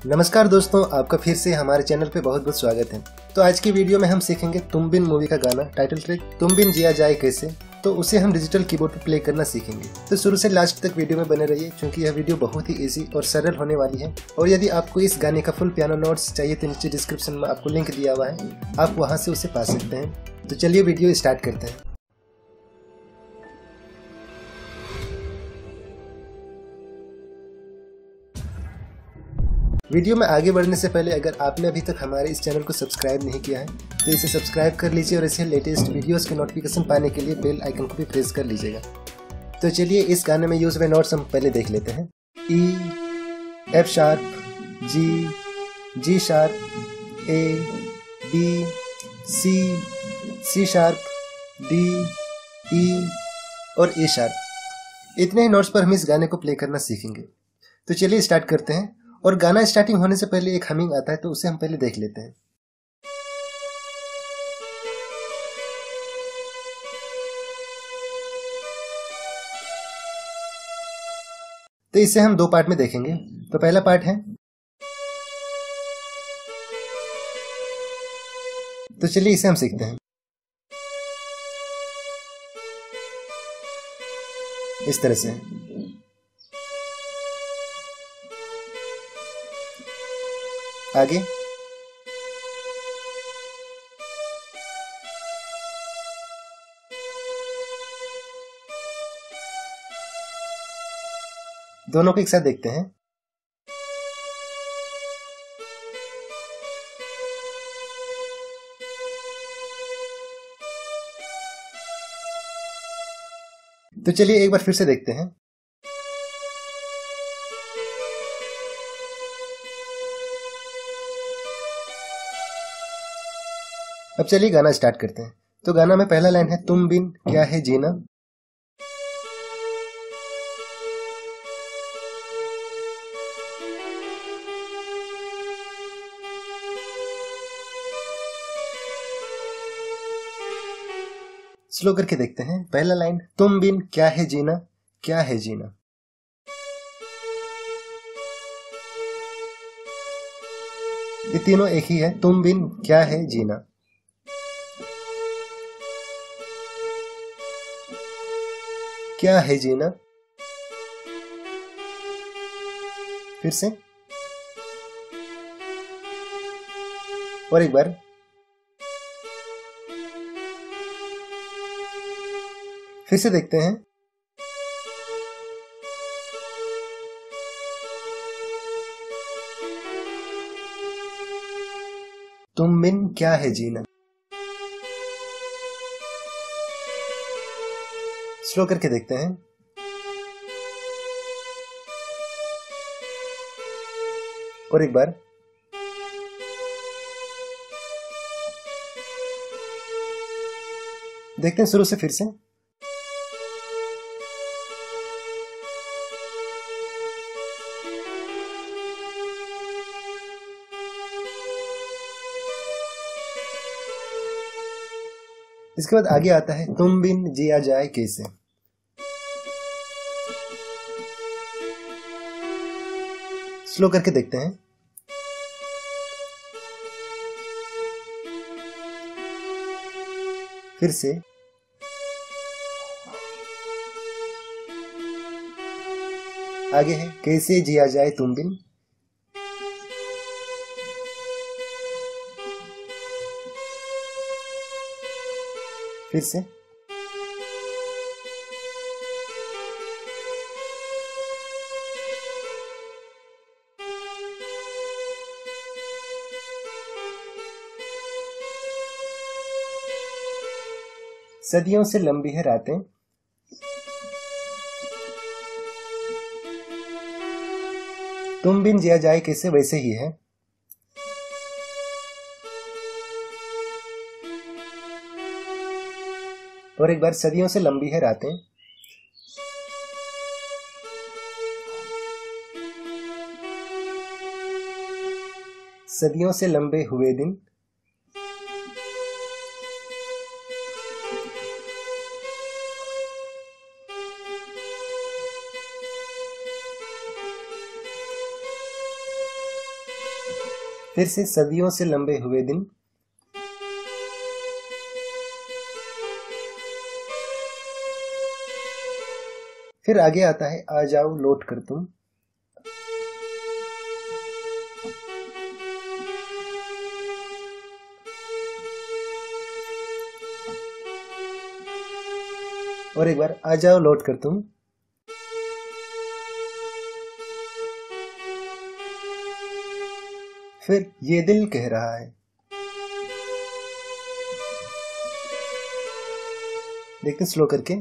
नमस्कार दोस्तों, आपका फिर से हमारे चैनल पे बहुत बहुत स्वागत है। तो आज की वीडियो में हम सीखेंगे तुम बिन मूवी का गाना टाइटल ट्रैक तुम बिन जिया जाए कैसे। तो उसे हम डिजिटल कीबोर्ड पर प्ले करना सीखेंगे। तो शुरू से लास्ट तक वीडियो में बने रहिए, क्योंकि यह वीडियो बहुत ही इजी और सरल होने वाली है। और यदि आपको इस गाने का फुल पियानो नोट्स चाहिए तो नीचे डिस्क्रिप्शन में आपको लिंक दिया हुआ है, आप वहाँ से उसे पा सकते हैं। तो चलिए वीडियो स्टार्ट करते हैं। वीडियो में आगे बढ़ने से पहले अगर आपने अभी तक हमारे इस चैनल को सब्सक्राइब नहीं किया है तो इसे सब्सक्राइब कर लीजिए और इसे लेटेस्ट वीडियोस के नोटिफिकेशन पाने के लिए बेल आइकन को भी प्रेस कर लीजिएगा। तो चलिए इस गाने में यूज हुए नोट्स हम पहले देख लेते हैं। E, F sharp, G, G sharp, A, B, C, C sharp, D, E और ए शार्प। इतने ही नोट्स पर हम इस गाने को प्ले करना सीखेंगे। तो चलिए स्टार्ट करते हैं। और गाना स्टार्टिंग होने से पहले एक हमिंग आता है, तो उसे हम पहले देख लेते हैं। तो इसे हम दो पार्ट में देखेंगे। तो पहला पार्ट है, तो चलिए इसे हम सीखते हैं। इस तरह से आगे दोनों को एक साथ देखते हैं। तो चलिए एक बार फिर से देखते हैं। अब चलिए गाना स्टार्ट करते हैं। तो गाना में पहला लाइन है, तुम बिन क्या है जीना। स्लो करके देखते हैं। पहला लाइन, तुम बिन क्या है जीना, क्या है जीना। ये तीनों एक ही है, तुम बिन क्या है जीना। क्या है जीना। फिर से और एक बार। फिर से देखते हैं। तुम बिन क्या है जीना। स्लो करके देखते हैं। और एक बार। देखते हैं शुरू से फिर से। इसके बाद आगे आता है, तुम बिन जिया जाए कैसे। स्लो करके देखते हैं। फिर से आगे है, कैसे जिया जाए तुम बिन। फिर से सदियों से लंबी है रातें। तुम बिन जिया जाए कैसे वैसे ही है। और एक बार, सदियों से लंबी है रातें। सदियों से लंबे हुए दिन। फिर से सदियों से लंबे हुए दिन। फिर आगे आता है आ जाओ लौट कर तुम। और एक बार आ जाओ लौट कर तुम। फिर ये दिल कह रहा है। देखते स्लो करके।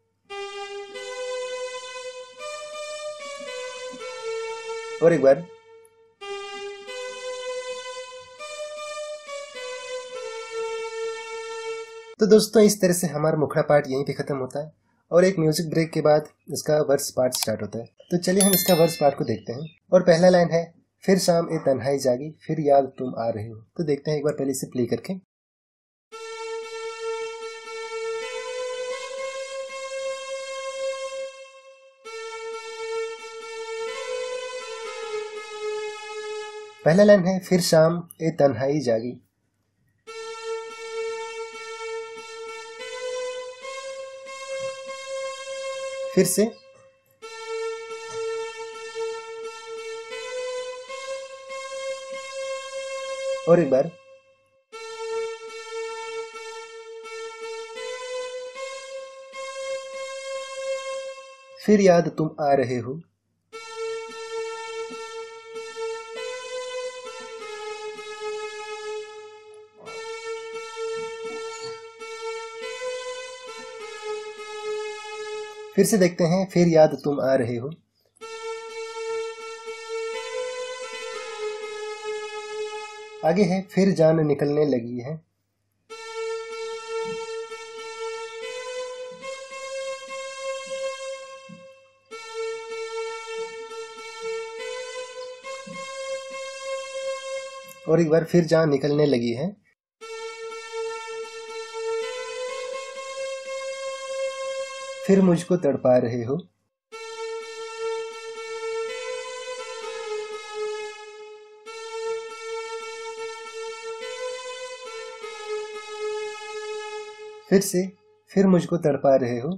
और एक बार। तो दोस्तों इस तरह से हमारा मुखड़ा पार्ट यहीं पे खत्म होता है और एक म्यूजिक ब्रेक के बाद इसका वर्स पार्ट स्टार्ट होता है। तो चलिए हम इसका वर्स पार्ट को देखते हैं। और पहला लाइन है फिर शाम ए तन्हाई जागी फिर याद तुम आ रहे हो। तो देखते हैं एक बार पहले से प्ले करके। पहला लाइन है फिर शाम ए तन्हाई जागी। फिर से। और एक बार। फिर याद तुम आ रहे हो। फिर से देखते हैं फिर याद तुम आ रहे हो। आगे है फिर जान निकलने लगी है। और एक बार फिर जान निकलने लगी है। फिर मुझको तड़पा रहे हो। फिर से फिर मुझको तड़पा रहे हो।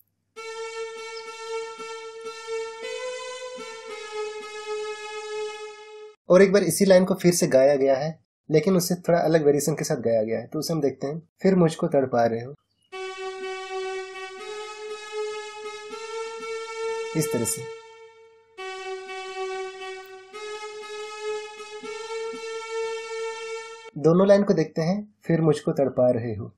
और एक बार इसी लाइन को फिर से गाया गया है लेकिन उससे थोड़ा अलग वेरिएशन के साथ गाया गया है। तो उसे हम देखते हैं। फिर मुझको तड़पा रहे हो। इस तरह से। दोनों लाइन को देखते हैं। फिर मुझको तड़पा रहे हो।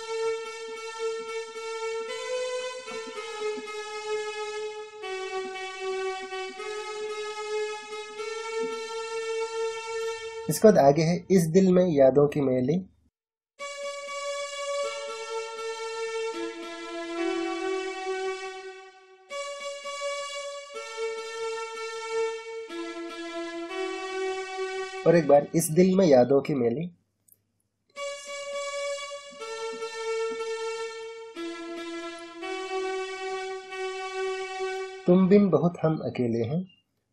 इसके बाद आगे है इस दिल में यादों की मेली। और एक बार इस दिल में यादों की मेली। तुम बिन बहुत हम अकेले हैं।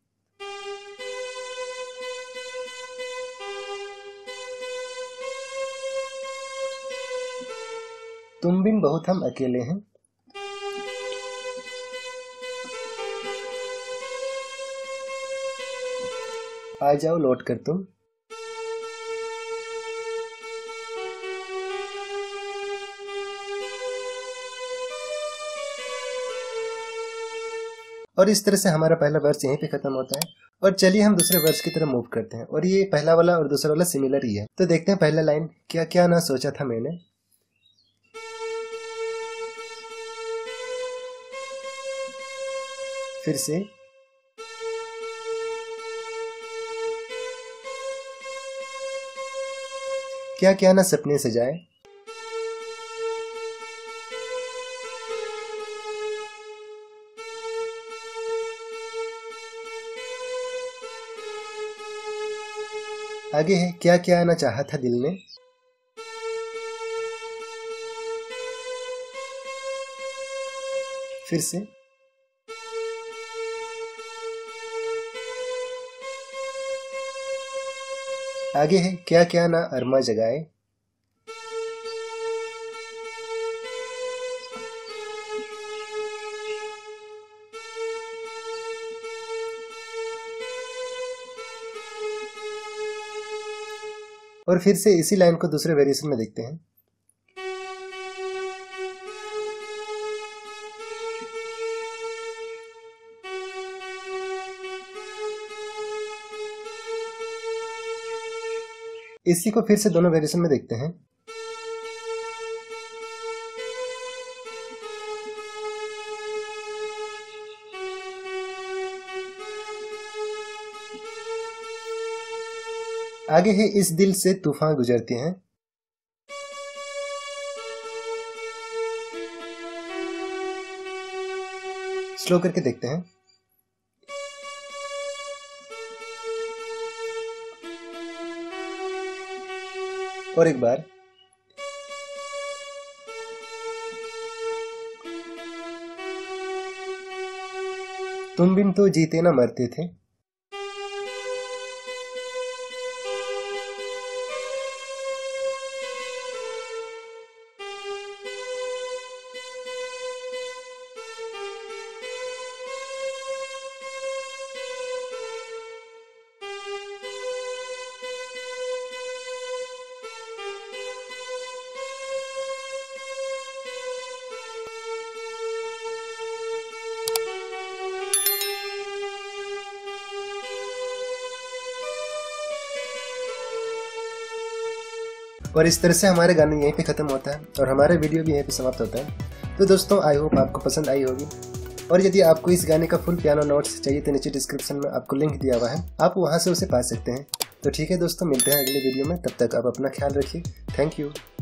तुम बिन बहुत हम अकेले हैं। आ जाओ लौट कर तुम। और इस तरह से हमारा पहला वर्स यहीं पे खत्म होता है। और चलिए हम दूसरे वर्स की तरफ मूव करते हैं। और ये पहला वाला और दूसरा वाला सिमिलर ही है। तो देखते हैं पहला लाइन क्या क्या ना सोचा था मैंने। फिर से। क्या क्या ना सपने सजाए। आगे है क्या क्या ना चाहा था दिल ने। फिर से। आगे है क्या क्या ना अरमा जगाए। और फिर से इसी लाइन को दूसरे वेरिएशन में देखते हैं। इसी को फिर से दोनों वेरिएशन में देखते हैं। आगे है इस दिल से तूफान गुजरती हैं। स्लो करके देखते हैं। और एक बार। तुम बिन तो जीते ना मरते थे। और इस तरह से हमारे गाने यहीं पे ख़त्म होता है और हमारा वीडियो भी यहीं पे समाप्त होता है। तो दोस्तों आई होप आपको पसंद आई होगी। और यदि आपको इस गाने का फुल पियानो नोट्स चाहिए तो नीचे डिस्क्रिप्शन में आपको लिंक दिया हुआ है, आप वहां से उसे पा सकते हैं। तो ठीक है दोस्तों, मिलते हैं अगले वीडियो में। तब तक आप अपना ख्याल रखिए। Thank you.